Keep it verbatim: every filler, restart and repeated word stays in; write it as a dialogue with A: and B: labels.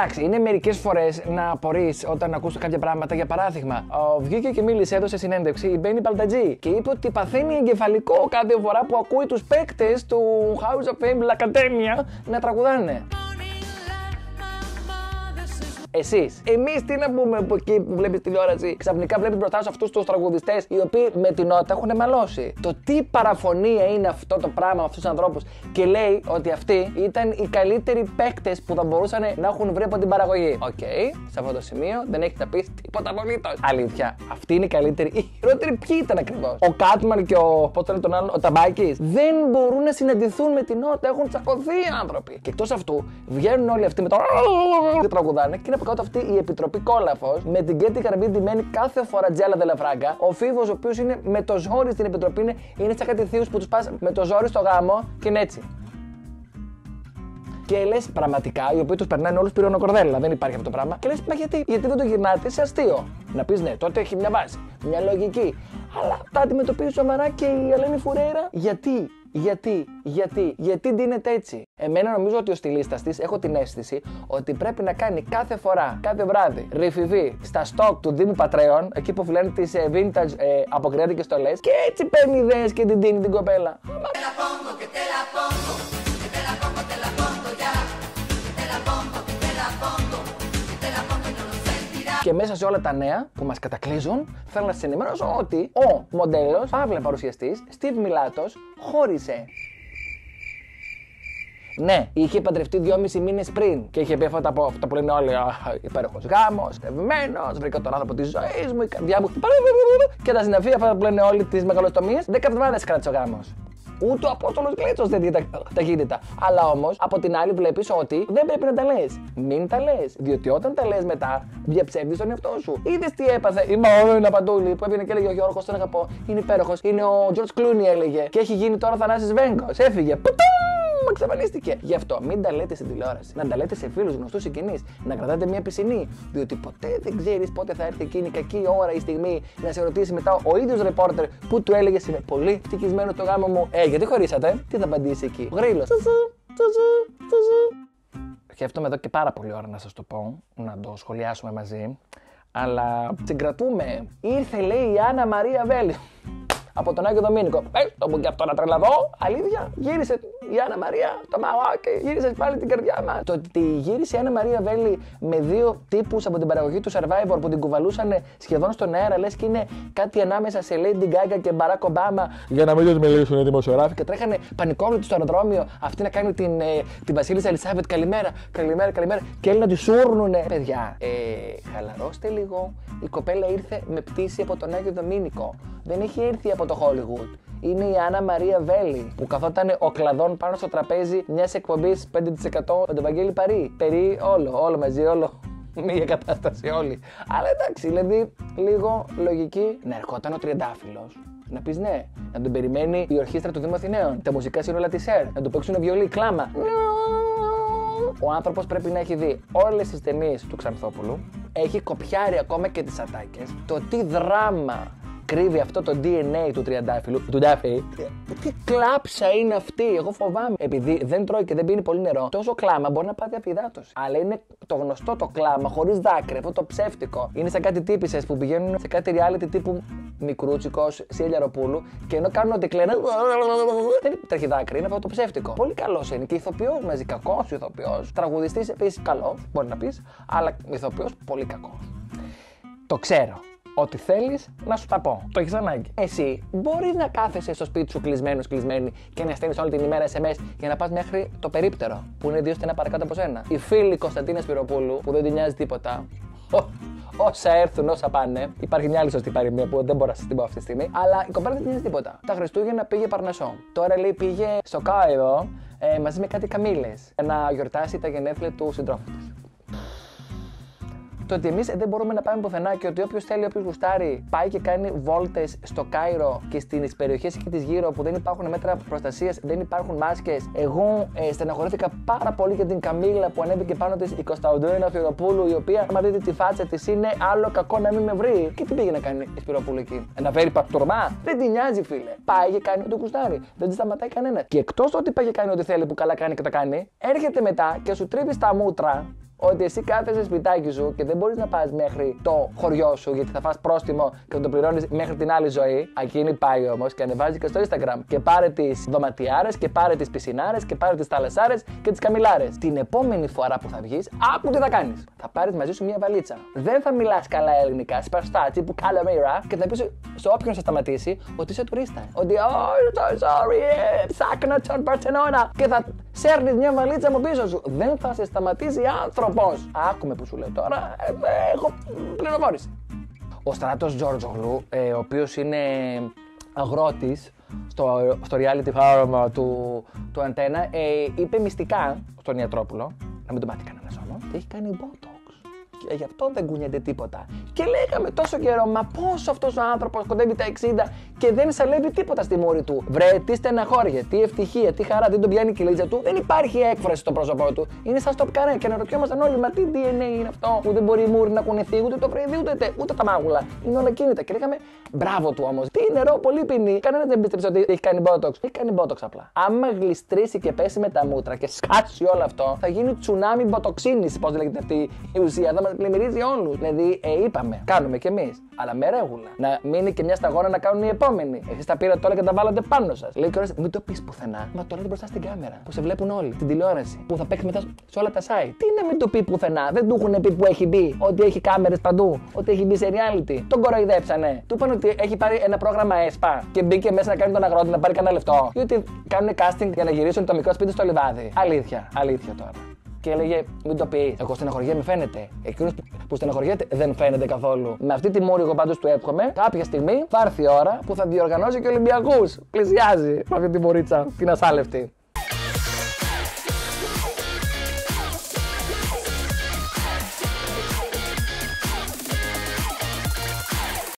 A: Εντάξει, είναι μερικές φορές να απορείς όταν ακούς κάποια πράγματα. Για παράδειγμα, ο, βγήκε και μίλησε, έδωσε συνέντευξη η Μπέννη Μπαλτατζή και είπε ότι παθαίνει εγκεφαλικό κάθε φορά που ακούει τους παίκτες του House of Fame, La Academia, να τραγουδάνε. Εσείς. Εμείς τι να πούμε από εκεί που βλέπεις τηλεόραση, ξαφνικά βλέπεις μπροστά σου αυτούς τους τραγουδιστές οι οποίοι με την νότα έχουν μαλώσει. Το τι παραφωνία είναι αυτό το πράγμα με αυτούς τους ανθρώπους και λέει ότι αυτοί ήταν οι καλύτεροι παίκτες που θα μπορούσαν να έχουν βρει από την παραγωγή. Οκ, okay, σε αυτό το σημείο δεν έχει να πει τίποτα απολύτως. Αλήθεια, αυτοί είναι οι καλύτεροι. Οι χειρότεροι ποιοι ήταν ακριβώς? Ο Κάτμαν και ο, πώς το λένε τον άλλον, ο Ταμπάκης. Δεν μπορούν να συναντηθούν με την νότα, έχουν τσακωθεί οι άνθρωποι. Και εκτός αυτού βγαίνουν όλοι αυτοί με το και τραγουδάνε και από κάτω αυτή η Επιτροπή Κόλαφος με την Κέτη Καρμπή ντυμένη κάθε φορά Τζέλα Δελαφράγκα. Ο Φίβος, ο οποίος είναι με το ζόρι στην Επιτροπή, είναι, είναι σαν κάτι θείους που τους πας με το ζόρι στο γάμο και είναι έτσι. Και λες πραγματικά, οι οποίοι τους περνάνε όλους πυρονοκορδέλα, δεν υπάρχει αυτό το πράγμα. Και λες, μα γιατί, γιατί δεν το γυρνάτε σε αστείο? Να πεις ναι, τότε έχει μια βάση, μια λογική. Αλλά τα αντιμετωπίζει σοβαρά και η Ελένη Φουρέιρα. Γιατί? Γιατί, γιατί, γιατί ντύνεται έτσι? Εμένα νομίζω ότι ο στυλίστας της, έχω την αίσθηση ότι πρέπει να κάνει κάθε φορά, κάθε βράδυ, ρηφιβή στα stock του Δήμου Πατρέων, εκεί που φιλάνε τις ε, vintage ε, αποκριάτικες στολές, και έτσι παίρνει ιδέες και την ντύνει την κοπέλα. Και μέσα σε όλα τα νέα που μας κατακλείζουν, θέλω να σας ενημερώσω ότι ο μοντέλος, παύλα παρουσιαστής, Στιβ Μιλάτος, χώρισε. Ναι, είχε παντρευτεί δυόμισι μήνες πριν και είχε πει αυτά από αυτά που λένε όλοι: υπέροχος γάμος, στευμένος, βρήκα τον άνθρωπο της ζωής μου, η καρδιά μου. Και τα συναφή αυτά που λένε όλοι τις μεγαλοστομίες, δέκα εβδομάδες κράτησε ο γάμος. Ούτε ο Απόστολος Γκλέτσος δεν δίνει τα ταχύτητα. Αλλά όμως, από την άλλη, βλέπεις ότι δεν πρέπει να τα λες. Μην τα λες. Διότι όταν τα λες μετά, διαψεύδεις τον εαυτό σου. Είδες τι έπαθε η Μαόνα Παντούλη που έβγαινε και έλεγε: ο Γιώργος τον αγαπώ, είναι υπέροχος. Είναι ο George Clooney, έλεγε. Και έχει γίνει τώρα Θανάσης Βέγκος. Έφυγε. Πουτούμ! Εξαφανίστηκε. Γι' αυτό μην τα λέτε στην τηλεόραση. Να τα λέτε σε φίλους, γνωστούς, συγγενείς. Να κρατάτε μια πισινή. Διότι ποτέ δεν ξέρεις πότε θα έρθει εκείνη η κακή ώρα, η στιγμή να σε ρωτήσει μετά ο ίδιος ρεπόρτερ που του έλεγε: είμαι πολύ ευτυχισμένο στο γάμο μου. Ε, γιατί χωρίσατε? Τι θα απαντήσει εκεί? Ο γρήλος. Σκέφτομαι εδώ και πάρα πολύ ώρα να σας το πω, να το σχολιάσουμε μαζί. Αλλά συγκρατούμε. Ήρθε, λέει, η Άννα Μαρία Βέλη. Από τον Άγιο Δομήνικο. Πες το μου και αυτό να τρελαθώ. Αλήθεια, γύρισε η Άννα Μαρία το μαγάκι, γύρισε πάλι την καρδιά μας. Το ότι γύρισε η Άννα Μαρία Βέλη με δύο τύπους από την παραγωγή του Survivor που την κουβαλούσαν σχεδόν στον αέρα, λες και είναι κάτι ανάμεσα σε Lady Gaga και Barack Obama. Για να μην τους μιλήσουν οι δημοσιογράφοι και τρέχανε πανικόβλητοι στο αεροδρόμιο. Αυτή να κάνει την, ε, την Βασίλισσα Ελισάβετ καλημέρα, καλημέρα, καλημέρα. Και έλεγαν να τη σούρνουνε. Παιδιά, ε, χαλαρώστε λίγο. Η κοπέλα ήρθε με πτήση από τον Άγιο Δομήνικο. Δεν έχει έρθει από το Hollywood. Είναι η Άννα Μαρία Βέλη που καθόταν ο κλαδόν πάνω στο τραπέζι μιας εκπομπής πέντε τοις εκατό με τον Βαγγέλη Παρή. Περί όλο, όλο μαζί, όλο. Μία κατάσταση όλοι. Αλλά εντάξει, δηλαδή λίγο λογική να ερχόταν ο Τριαντάφυλλος. Να πεις ναι, να τον περιμένει η ορχήστρα του Δήμου Αθηναίων, τα μουσικά σύνολα της ΕΡ, να του παίξουν βιολί, κλάμα. Ο άνθρωπος πρέπει να έχει δει όλες τις ταινίες του Ξανθόπουλου, έχει κοπιάρει ακόμα και τις ατάκες, το τι δράμα κρύβει αυτό το ντι εν έι του Τριαντάφυλλου, του Ντάφη. Τι κλάψα είναι αυτή, εγώ φοβάμαι. Επειδή δεν τρώει και δεν πίνει πολύ νερό, τόσο κλάμα μπορεί να πάθει απειδάτωση. Αλλά είναι το γνωστό το κλάμα, χωρίς δάκρυ, αυτό το ψεύτικο. Είναι σαν κάτι τύπισσες που πηγαίνουν σε κάτι reality τύπου Μικρούτσικος, Σίλια Ροπούλου και ενώ κάνουν ότι κλαίνε. Δεν τρέχει δάκρυ, είναι αυτό το ψεύτικο. Πολύ καλός είναι και ηθοποιός μαζί, κακός ηθοποιός. Τραγουδιστής επίσης καλός, μπορεί να πεις, αλλά ηθοποιός πολύ κακός. Το ξέρω. Ό,τι θέλεις να σου τα πω. Το έχεις ανάγκη. Εσύ μπορείς να κάθεσαι στο σπίτι σου κλεισμένος, κλεισμένη και να στέλνεις όλη την ημέρα ες εμ ες για να πας μέχρι το περίπτερο που είναι δύο στενά παρακάτω από σένα. Η φίλη Κωνσταντίνα Σπυροπούλου που δεν την νοιάζει τίποτα. Όσα έρθουν, όσα πάνε. Υπάρχει μια άλλη σωστή παροιμία που δεν μπορώ να σας την πω αυτή τη στιγμή. Αλλά η κοπέλα δεν την νοιάζει τίποτα. Τα Χριστούγεννα πήγε Παρνασσό. Τώρα λέει πήγε στο Κάιρο ε, μαζί με κάτι καμήλες να γιορτάσει τα γενέθλια του συντρόφου της. Το ότι εμείς δεν μπορούμε να πάμε πουθενά και ότι όποιος θέλει, όποιος γουστάρει, πάει και κάνει βόλτες στο Κάιρο και στις περιοχές εκεί της γύρω που δεν υπάρχουν μέτρα προστασίας, δεν υπάρχουν μάσκες. Εγώ ε, στεναχωρήθηκα πάρα πολύ για την Καμίλα που ανέβηκε πάνω της η Κωνσταντίνα Σπυροπούλου, η οποία, άμα δείτε τη φάτσα της, είναι άλλο κακό να μην με βρει. Και τι πήγε να κάνει η Σπυροπούλου εκεί? Να φέρει πακτουρμά? Δεν την νοιάζει, φίλε. Πάει και κάνει ό,τι γουστάρει. Δεν τη σταματάει κανένα. Και εκτός ότι πάει και κάνει ό,τι θέλει που καλά κάνει και το κάνει, έρχεται μετά και σου τρίβει στα μούτρα ότι εσύ κάθεσαι σπιτάκι σου και δεν μπορείς να πας μέχρι το χωριό σου γιατί θα φας πρόστιμο και θα το πληρώνεις μέχρι την άλλη ζωή. Εκείνη πάει όμως και ανεβάζει και στο Instagram. Και πάρε τις δωματιάρες και πάρε τις πισινάρες και πάρε τις θαλασσάρες και τις καμιλάρες. Την επόμενη φορά που θα βγεις, άκου τι θα κάνεις. Θα πάρεις μαζί σου μια βαλίτσα. Δεν θα μιλάς καλά ελληνικά, σπαστά, τύπου καλαμίρα και θα πεις σε όποιον σε σταματήσει ότι είσαι τουρίστα. Ότι, oh, so sorry, ψάχνω τον Μπαρτσελόνα. Και θα σέρνεις μια βαλίτσα από πίσω σου. Δεν θα σε σταματήσει άνθρωπος. Άκουμε που σου λέω τώρα, ε, έχω πληροφόρηση. Ο Στράτος Τζόρτζογλου, ε, ο οποίος είναι αγρότης στο, στο reality farm του, του Αντένα, ε, είπε μυστικά στον Ιατρόπουλο, να μην τον πάθει κανένας όμως, ότι έχει κάνει botox. Και γι' αυτό δεν κουνιέται τίποτα. Και λέγαμε τόσο καιρό, μα πώς αυτός ο άνθρωπος κοντεύει τα εξήντα και δεν σαλεύει τίποτα στη μούρη του. Βρε, τι στεναχώρια, τι ευτυχία, τι χαρά, δεν τον πιάνει η κυλίτσα του. Δεν υπάρχει έκφραση στο πρόσωπό του. Είναι σαν στο καρέ και αναρωτιόμασταν όλοι, μα τι ντι εν έι είναι αυτό που δεν μπορεί η μούρη να κουνηθεί, ούτε το βρύδι, ούτε, ούτε, ούτε τα μάγουλα. Είναι όλα κίνητα. Και λέγαμε, μπράβο του όμως. Τι νερό, πολύ πίνει. Κανένα δεν πίστεψε ότι έχει κάνει botox. Έχει κάνει botox απλά. Άμα γλιστρήσει και πέσει με τα μούτρα και σκάσει όλο αυτό, θα γίνει τσουνάμι μποτοξίνη, πώς λέγεται αυτή η ουσία. Θα μας πλημμυρίζει όλους. Δηλαδή, ε, είπαμε, κάνουμε κι εμείς. Αλλά με ρέγουλα. Να μείνει και μια σταγόνα να κάνουν οι επόμενοι. Εσείς τα πήρατε όλα και τα βάλατε πάνω σας. Λέει και ωραία, μην το πεις πουθενά. Μα το λέτε μπροστά στην κάμερα. Που σε βλέπουν όλοι. Την τηλεόραση. Που θα παίξει μετά σε όλα τα site. Τι να μην το πει πουθενά. Δεν του έχουν πει που έχει μπει. Ότι έχει κάμερες παντού. Ότι έχει μπει σε reality. Τον κοροϊδέψανε. Του είπαν ότι έχει πάρει ένα πρόγραμμα ΕΣΠΑ και μπήκε μέσα να κάνει τον αγρότη να πάρει κανένα λεφτό. Ή ότι κάνουν casting για να γυρίσουν το μικρό σπίτι στο λιβάδι. Αλήθεια. Αλήθεια τώρα. Και έλεγε, μην το πει. Εγώ στεναχωριέμαι, φαίνεται. Εκείνος που στεναχωριέται δεν φαίνεται καθόλου. Με αυτή τη μούρη, εγώ πάντως του εύχομαι, κάποια στιγμή θα έρθει η ώρα που θα διοργανώσει και Ολυμπιακούς. Πλησιάζει με αυτή τη μουρίτσα, την ασάλευτη.